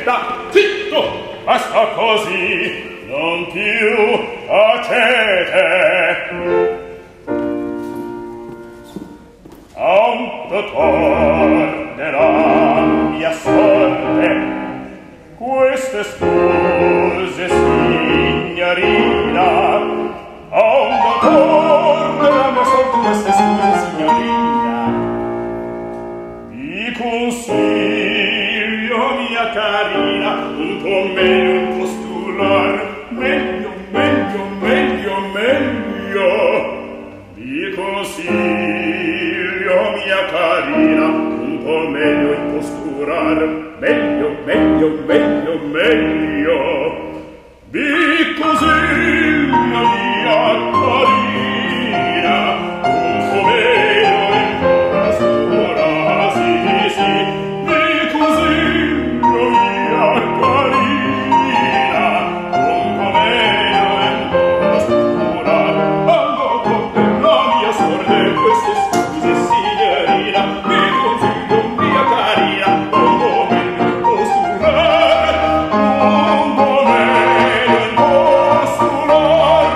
aspetta, zitto, basta così, non più tacete. Tanto tornerà mia sorte, queste scuse, signorina. Tanto tornerà mia sorte, queste scuse, signorina. Vi consiglio, mia carina, un po' meglio postular, meglio, meglio, meglio, meglio. Vi consiglio, mia carina, un po' meglio imposturar, meglio, meglio, meglio, meglio. Vi consiglio, mia carina, un po' meglio imposturar, sì, sì. Vi consiglio, mia carina, un po' meglio imposturar, queste scuse, signorina. Vi consiglio, mia carina, un po' meglio imposturar, un po' meglio imposturar,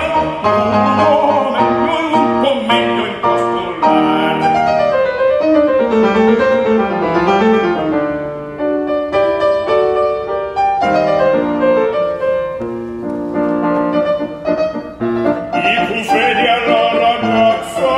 un po' meglio imposturar. I confedi alla ragazza,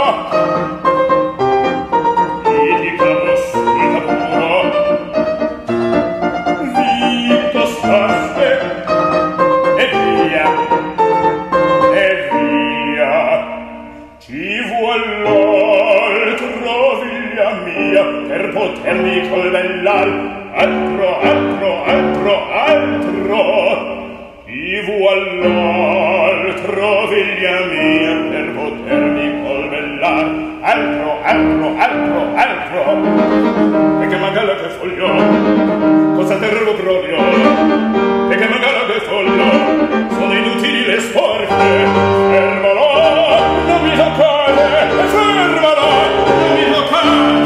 per potermi colbellar, altro, altro, altro, altro. Chi vuol l'altro, figlia mia, per potermi colbellar, altro, altro, altro, altro. E che magala che foglio, cosa terrò proprio, e che magala che foglio, sono inutili le sporche. Fermala, non mi toccare, fermala, non mi toccare.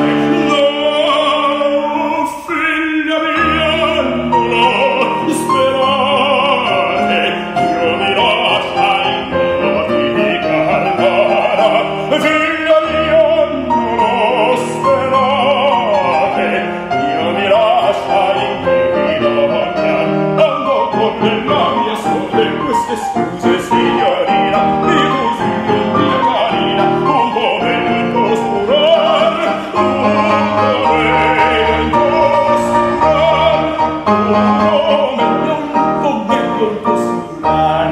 Scuse, signorina, mi consiglio, mia carina, un po' meglio imposturar, un po' meglio imposturar, un po' meglio imposturar.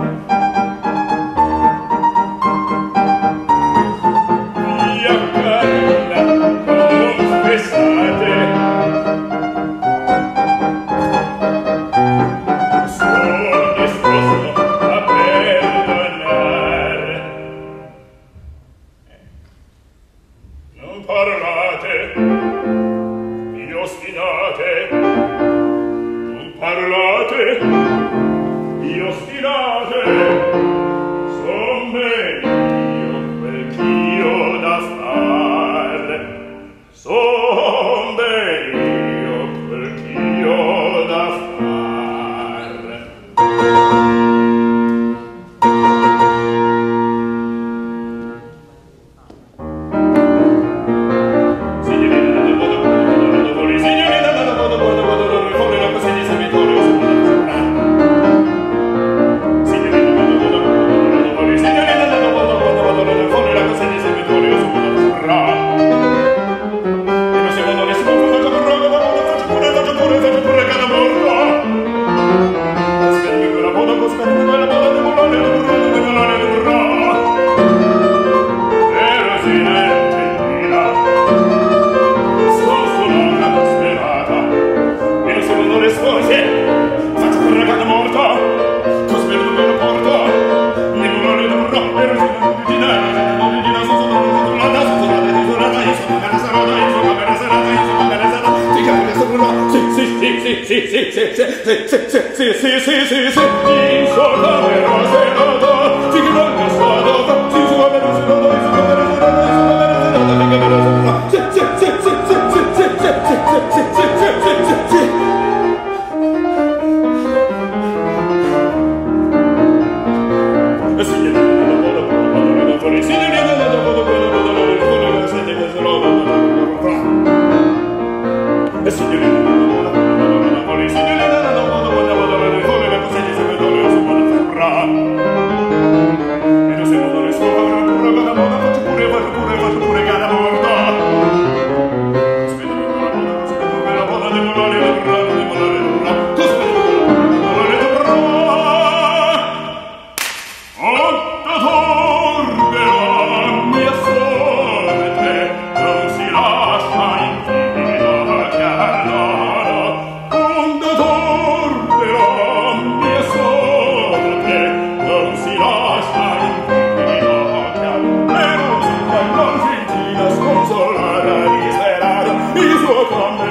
Mia carina, confessate,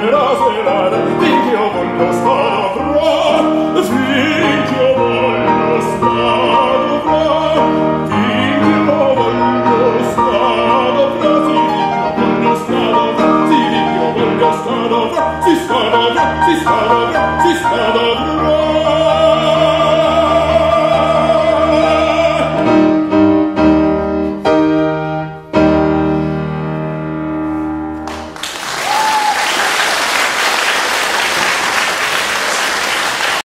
sera serata, finché io voglio stare finché io voglio stare finché io voglio stare sì, finché io voglio stare si stare si stare